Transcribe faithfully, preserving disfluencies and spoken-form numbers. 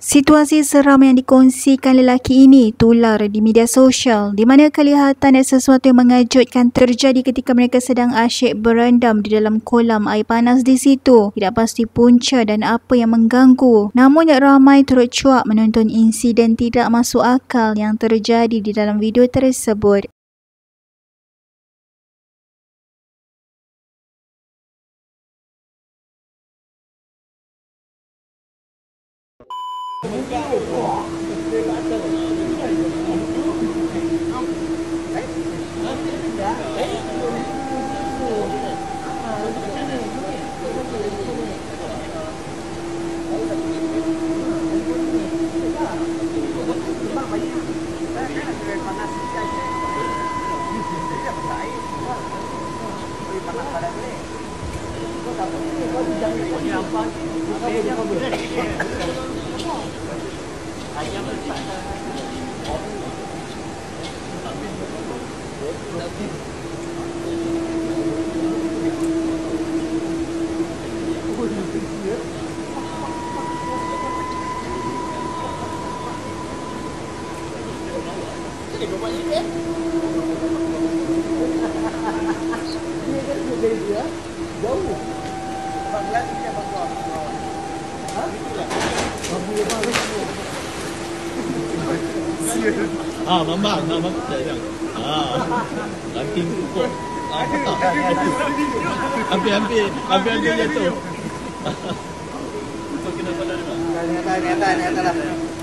Situasi seram yang dikongsikan lelaki ini tular di media sosial di mana kelihatan ada sesuatu yang mengejutkan terjadi ketika mereka sedang asyik berendam di dalam kolam air panas di situ. Tidak pasti punca dan apa yang mengganggu. Namun ramai turut cuak menonton insiden tidak masuk akal yang terjadi di dalam video tersebut. Ah, mambang, ah, mambang, jangan. Ah, Lintang Pukang. Ah, tak. Hampir-hampir, hampir-hampir jatuh. Kau kena pada ni, Mak. Ni atas, ni atas, ni atas lah.